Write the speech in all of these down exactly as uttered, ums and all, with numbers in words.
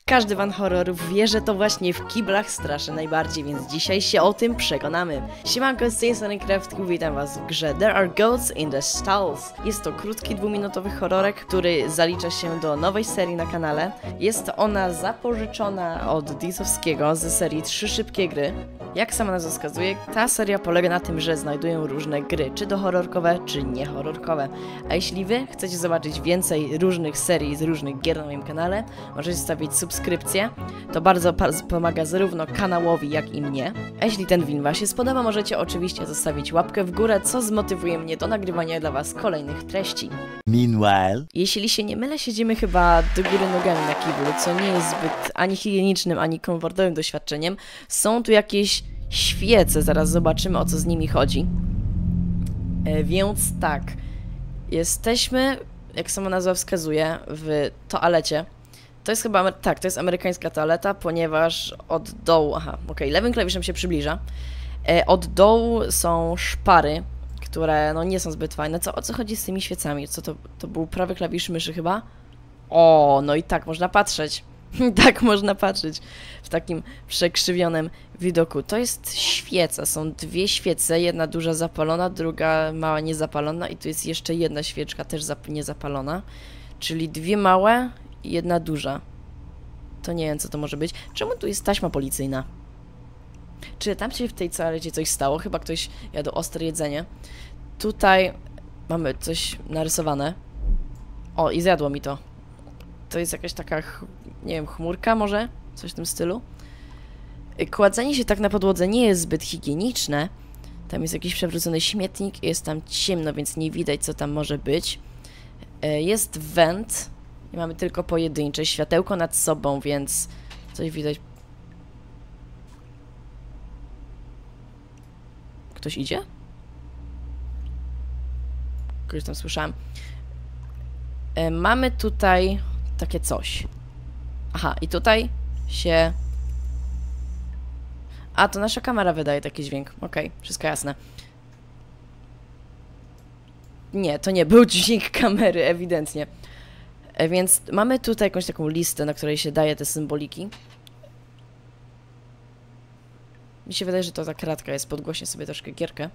Każdy fan horrorów wie, że to właśnie w kiblach straszy najbardziej, więc dzisiaj się o tym przekonamy. Siemanko, z tej strony Craftku, witam was w grze There Are Goats in the Stalls. Jest to krótki, dwuminutowy horrorek, który zalicza się do nowej serii na kanale. Jest ona zapożyczona od Disowskiego ze serii Trzy Szybkie Gry. Jak sama nazwa wskazuje, ta seria polega na tym, że znajdują różne gry, czy to horrorkowe, czy niehorrorkowe. A jeśli wy chcecie zobaczyć więcej różnych serii z różnych gier na moim kanale, możecie zostawić subskrypcję. To bardzo pomaga zarówno kanałowi, jak i mnie. A jeśli ten film wam się spodoba, możecie oczywiście zostawić łapkę w górę, co zmotywuje mnie do nagrywania dla was kolejnych treści. Meanwhile... Jeśli się nie mylę, siedzimy chyba do góry nogami na kiblu, co nie jest zbyt ani higienicznym, ani komfortowym doświadczeniem. Są tu jakieś świece, zaraz zobaczymy, o co z nimi chodzi. E, więc tak, jesteśmy, jak sama nazwa wskazuje, w toalecie. To jest chyba, tak, to jest amerykańska toaleta, ponieważ od dołu, aha, okej, okay, lewym klawiszem się przybliża. E, od dołu są szpary, które no nie są zbyt fajne. Co, o co chodzi z tymi świecami? Co to, to był prawy klawisz myszy chyba? O, no i tak można patrzeć. Tak można patrzeć w takim przekrzywionym widoku. To jest świeca, są dwie świece, jedna duża zapalona, druga mała niezapalona i tu jest jeszcze jedna świeczka też zap niezapalona. Czyli dwie małe i jedna duża. To nie wiem, co to może być. Czemu tu jest taśma policyjna? Czy tam się w tej toalecie coś stało? Chyba ktoś jadł ostre jedzenie. Tutaj mamy coś narysowane. O, i zjadło mi to. To jest jakaś taka, nie wiem, chmurka może? Coś w tym stylu. Kładzenie się tak na podłodze nie jest zbyt higieniczne. Tam jest jakiś przewrócony śmietnik. Jest tam ciemno, więc nie widać, co tam może być. Jest węd. I mamy tylko pojedyncze światełko nad sobą, więc coś widać. Ktoś idzie? Kogoś tam słyszałem. E, mamy tutaj takie coś. Aha, i tutaj się... A, to nasza kamera wydaje taki dźwięk. Okej, okay, wszystko jasne. Nie, to nie był dźwięk kamery, ewidentnie. E, więc mamy tutaj jakąś taką listę, na której się daje te symboliki. Mi się wydaje, że to ta kratka jest. Podgłośnie sobie troszkę gierkę.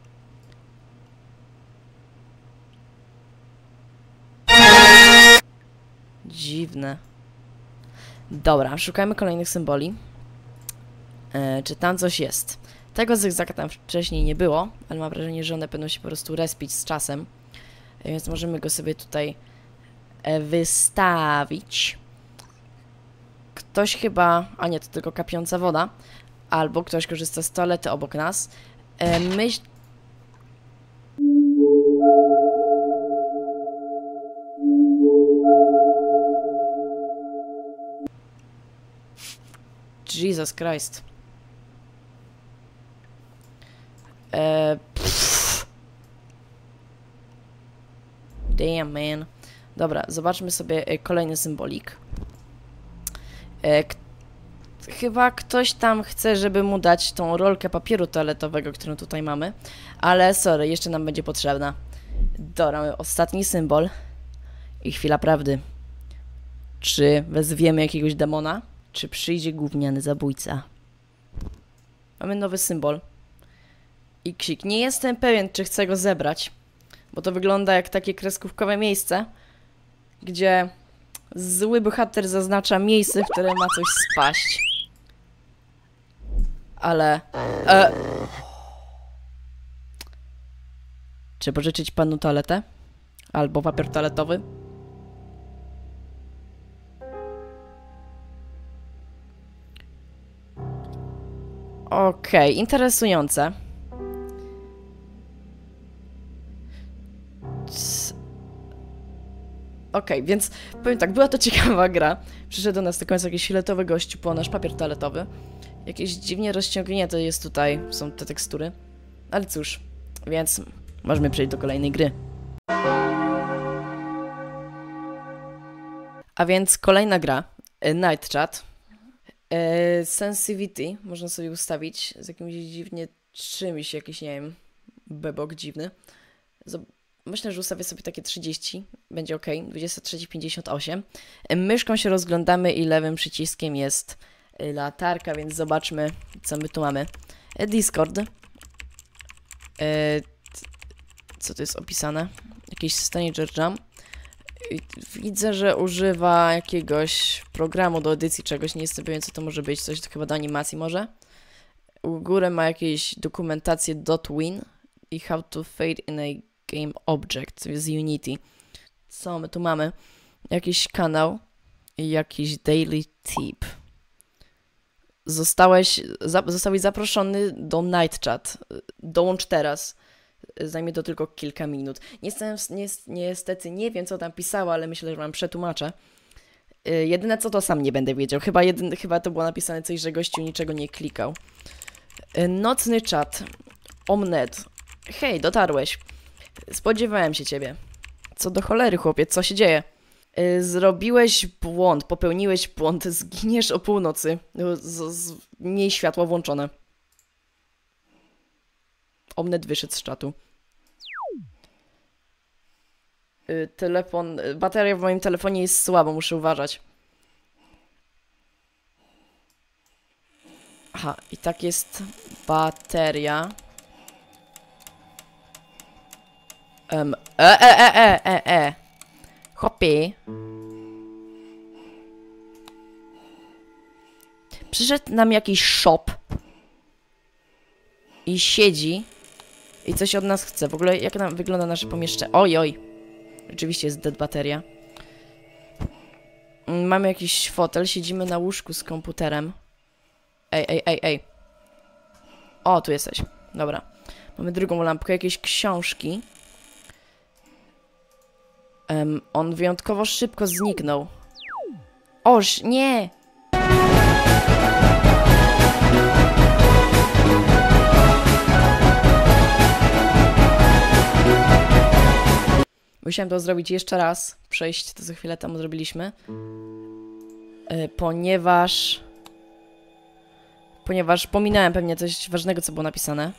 Dziwne. Dobra, szukajmy kolejnych symboli. E, czy tam coś jest? Tego zygzaka tam wcześniej nie było, ale mam wrażenie, że one będą się po prostu respić z czasem. E, więc możemy go sobie tutaj e, wystawić. Ktoś chyba... A nie, to tylko kapiąca woda. Albo ktoś korzysta z toalety obok nas. E, myśl... Jesus Christ. E, Damn, man. Dobra, zobaczmy sobie e, kolejny symbolik. E, Chyba ktoś tam chce, żeby mu dać tą rolkę papieru toaletowego, którą tutaj mamy. Ale sorry, jeszcze nam będzie potrzebna. Dobra, mamy ostatni symbol. I chwila prawdy. Czy wezwiemy jakiegoś demona? Czy przyjdzie gówniany zabójca? Mamy nowy symbol. Iksik. Nie jestem pewien, czy chcę go zebrać. Bo to wygląda jak takie kreskówkowe miejsce, gdzie zły bohater zaznacza miejsce, w które ma coś spaść. Ale... E... Czy pożyczyć panu toaletę? Albo papier toaletowy? Okej, okay, interesujące. Okej, okay, więc powiem tak, była to ciekawa gra. Przyszedł do nas do końca jakiś fioletowy gościu po nasz papier toaletowy. Jakieś dziwnie rozciągnięte jest tutaj, są te tekstury. Ale cóż, więc możemy przejść do kolejnej gry. A więc kolejna gra, Night Chat. E, Sensitivity można sobie ustawić z jakimś dziwnie czymś, jakiś, nie wiem, bebok dziwny. Zob Myślę, że ustawię sobie takie trzydzieści. Będzie ok. dwadzieścia trzy pięćdziesiąt osiem. Myszką się rozglądamy i lewym przyciskiem jest latarka, więc zobaczmy, co my tu mamy. Discord. Co tu jest opisane? Jakiś Stanger Jam. Widzę, że używa jakiegoś programu do edycji czegoś. Nie jestem pewien, co to może być. Coś chyba do animacji może. U góry ma jakieś dokumentacje .win i how to fade in a game object z Unity. Co my tu mamy? Jakiś kanał i jakiś daily tip. Zostałeś, za, zostałeś zaproszony do Night Chat. Dołącz teraz. Zajmie to tylko kilka minut. Niestety, niestety nie wiem, co tam pisała, ale myślę, że wam przetłumaczę. Yy, jedyne co, to sam nie będę wiedział. Chyba, jedyn, chyba to było napisane coś, że gościu niczego nie klikał. Yy, nocny czat. Omnet. Hej, dotarłeś. Spodziewałem się ciebie. Co do cholery, chłopie, co się dzieje? Yy, zrobiłeś błąd, popełniłeś błąd, zginiesz o północy. Z, z, miej światło włączone. Omnet wyszedł z czatu. Yy, telefon... Bateria w moim telefonie jest słaba, muszę uważać. Aha, i tak jest bateria. Um, e, e, e, e, e, e. Hopie. Przyszedł nam jakiś shop. I siedzi. I coś od nas chce. W ogóle jak nam wygląda nasze pomieszczenie? Oj, oj. Rzeczywiście jest dead bateria. Mamy jakiś fotel. Siedzimy na łóżku z komputerem. Ej, ej, ej, ej. O, tu jesteś. Dobra. Mamy drugą lampkę. Jakieś książki. Um, on wyjątkowo szybko zniknął. Oż, nie! Musiałem to zrobić jeszcze raz. Przejść to za chwilę temu zrobiliśmy. Yy, ponieważ... Ponieważ pominąłem pewnie coś ważnego, co było napisane.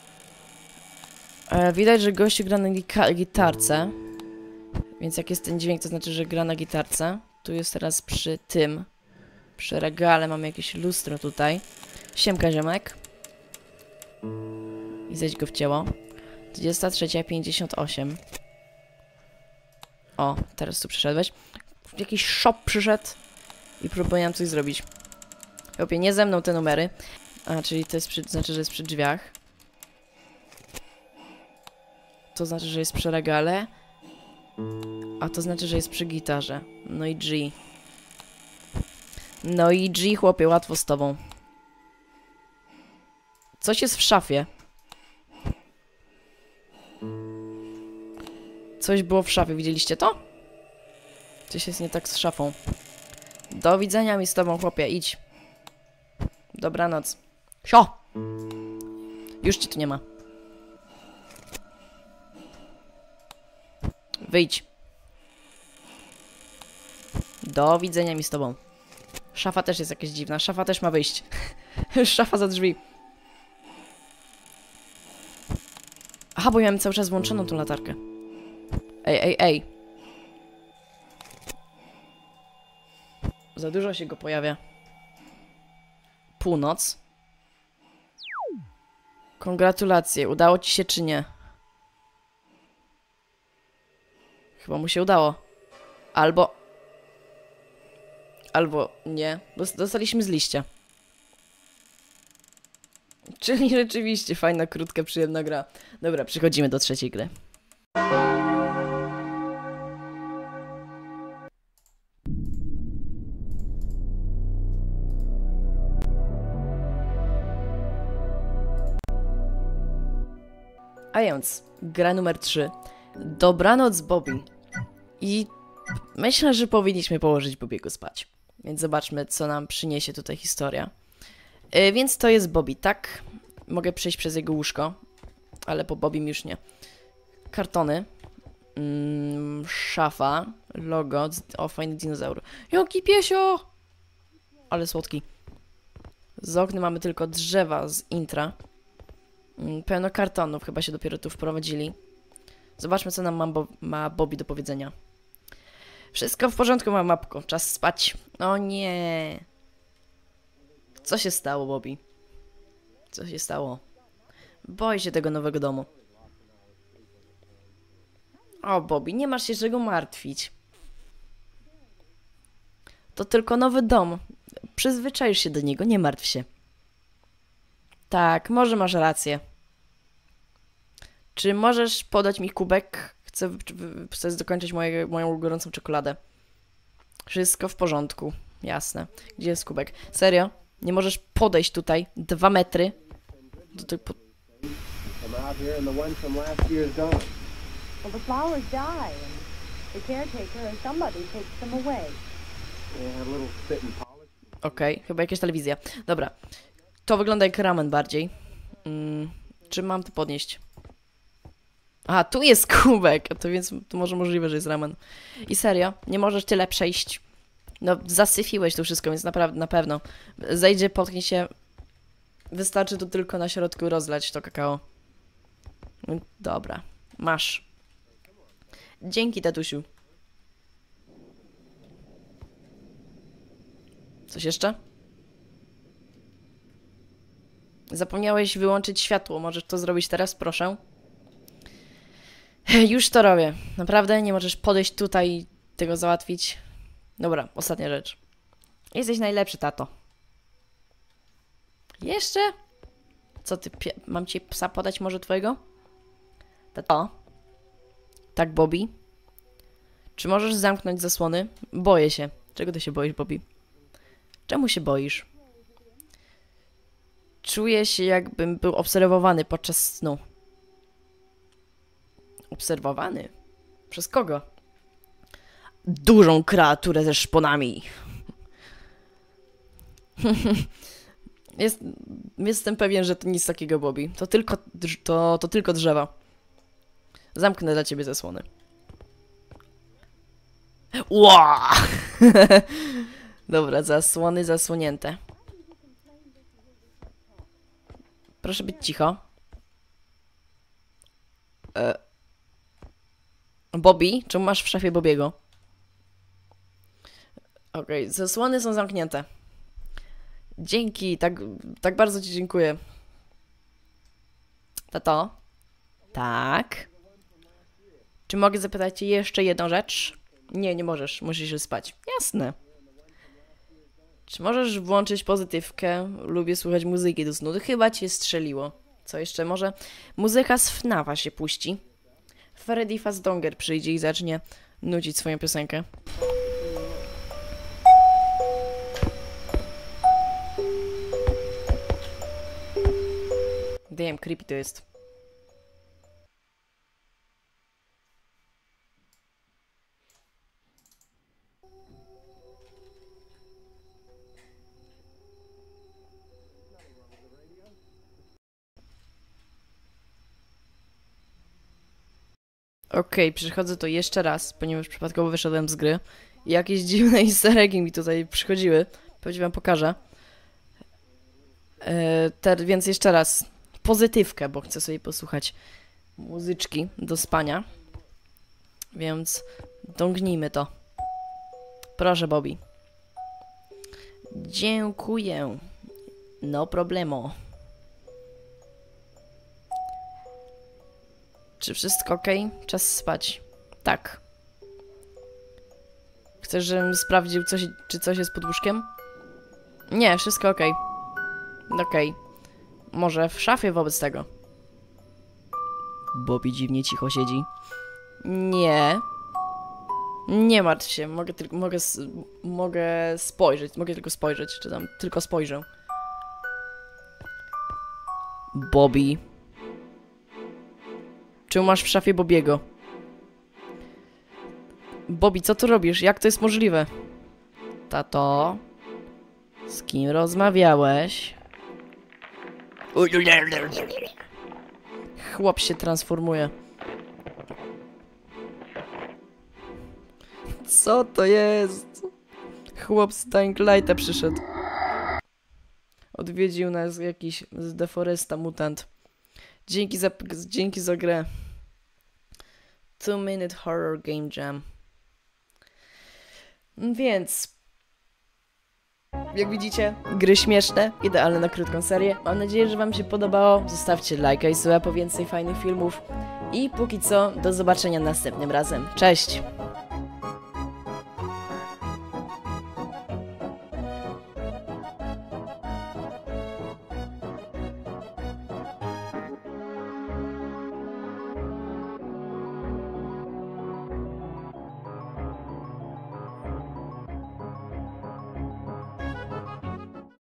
Yy, widać, że gościu gra na gitarce. Więc jak jest ten dźwięk, to znaczy, że gra na gitarce. Tu jest teraz przy tym. Przy regale mamy jakieś lustro tutaj. Siemka, ziomek. I zejdź go w ciało. dwadzieścia trzy pięćdziesiąt osiem. O, teraz tu przyszedłeś. Jakiś shop przyszedł i próbuję coś zrobić. Chłopie, nie ze mną te numery. A, czyli to jest przy, znaczy, że jest przy drzwiach. To znaczy, że jest przy regale. A to znaczy, że jest przy gitarze. No i G. No i G, chłopie, łatwo z tobą. Coś jest w szafie. Coś było w szafie, widzieliście to? Coś jest nie tak z szafą. Do widzenia mi z tobą, chłopie, idź. Dobranoc. Sio! Już ci tu nie ma. Wyjdź. Do widzenia mi z tobą. Szafa też jest jakaś dziwna. Szafa też ma wyjść. Szafa za drzwi. Aha, bo miałem cały czas włączoną tą latarkę. Ej, ej, ej. Za dużo się go pojawia. Północ. Kongratulacje. Udało ci się czy nie? Chyba mu się udało. Albo... Albo nie. Dostaliśmy z liścia. Czyli rzeczywiście fajna, krótka, przyjemna gra. Dobra, przechodzimy do trzeciej gry. A więc, gra numer trzy. Dobranoc, Bobby. I myślę, że powinniśmy położyć Bobiego spać. Więc zobaczmy, co nam przyniesie tutaj historia. Yy, więc to jest Bobby, tak? Mogę przejść przez jego łóżko, ale po Bobbym już nie. Kartony. Mm, szafa. Logo. O, fajny dinozaur. Jaki piesio! Ale słodki. Z okna mamy tylko drzewa z intra. Mm, pełno kartonów, chyba się dopiero tu wprowadzili. Zobaczmy, co nam ma, Bo ma Bobby do powiedzenia. Wszystko w porządku, ma mapko. Czas spać. O nie. Co się stało, Bobby? Co się stało? Boję się tego nowego domu. O, Bobby, nie masz się czego martwić. To tylko nowy dom. Przyzwyczaisz się do niego, nie martw się. Tak, może masz rację. Czy możesz podać mi kubek? Chcę, chcę dokończyć moje, moją gorącą czekoladę. Wszystko w porządku. Jasne. Gdzie jest kubek? Serio? Nie możesz podejść tutaj dwa metry? Do tej po... Well, the flowers die, and the caretaker or somebody takes them away. Okej, okay, chyba jakaś telewizja. Dobra. To wygląda jak ramen bardziej. Mm, czy mam to podnieść? A, tu jest kubek, to więc to może możliwe, że jest ramen. I serio, nie możesz tyle przejść. No, zasyfiłeś to wszystko, więc naprawdę, na pewno. Zejdzie, potknie się. Wystarczy tu tylko na środku rozlać to kakao. Dobra, masz. Dzięki, tatusiu. Coś jeszcze? Zapomniałeś wyłączyć światło. Możesz to zrobić teraz, proszę? Już to robię. Naprawdę nie możesz podejść tutaj i tego załatwić. Dobra, ostatnia rzecz. Jesteś najlepszy, tato. Jeszcze? Co ty, pie... mam ci psa podać może twojego? Tato? Tak, Bobby? Czy możesz zamknąć zasłony? Boję się. Czego ty się boisz, Bobby? Czemu się boisz? Czuję się, jakbym był obserwowany podczas snu. Obserwowany? Przez kogo? Dużą kreaturę ze szponami. Jest, jestem pewien, że to nic takiego, Bobby. To tylko, to, to tylko drzewa. Zamknę dla ciebie zasłony. Ła! Dobra, zasłony zasłonięte. Proszę być cicho. E... Bobby? Czemu masz w szafie Bobiego? Okej, okay, zasłony są zamknięte. Dzięki, tak, tak bardzo ci dziękuję. Tato? Tak? Czy mogę zapytać cię jeszcze jedną rzecz? Nie, nie możesz, musisz się spać. Jasne. Czy możesz włączyć pozytywkę? Lubię słuchać muzyki do snu. Chyba cię strzeliło. Co jeszcze? Może muzyka z FNAFa się puści? Freddy Fazdonger przyjdzie i zacznie nucić swoją piosenkę. Damn, creepy to jest. Okej, okay, przechodzę to jeszcze raz, ponieważ przypadkowo wyszedłem z gry. I jakieś dziwne easter eggi mi tutaj przychodziły. Pewnie wam pokażę. Eee, ter, więc jeszcze raz. Pozytywkę, bo chcę sobie posłuchać muzyczki do spania. Więc dągnijmy to. Proszę, Bobby. Dziękuję. No problemo. Czy wszystko ok? Czas spać. Tak. Chcesz, żebym sprawdził, coś, czy coś jest pod łóżkiem? Nie, wszystko ok. Okej. Okay. Może w szafie wobec tego? Bobby dziwnie cicho siedzi. Nie. Nie martw się, mogę tylko, mogę, mogę spojrzeć, mogę tylko spojrzeć, czy tam tylko spojrzę. Bobby. Czy masz w szafie Bobiego? Bobby, co tu robisz? Jak to jest możliwe? Tato? Z kim rozmawiałeś? Chłop się transformuje. Co to jest? Chłop z Dying Lighta przyszedł. Odwiedził nas jakiś z Deforesta mutant. Dzięki za, dzięki za grę. Two Minute Horror Game Jam. Więc... Jak widzicie, gry śmieszne, idealne na krótką serię. Mam nadzieję, że wam się podobało. Zostawcie lajka i suba po więcej fajnych filmów. I póki co, do zobaczenia następnym razem. Cześć!